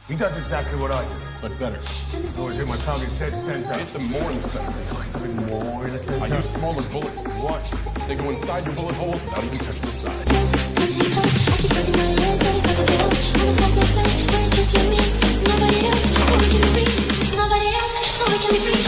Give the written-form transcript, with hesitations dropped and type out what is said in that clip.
He does exactly what I do. But better. Always hit my target dead center. Hit them more in the center. He's been more in the center. I use smaller bullets. Watch. They go inside the bullet holes without even touching the side. Nobody else, so we can breathe.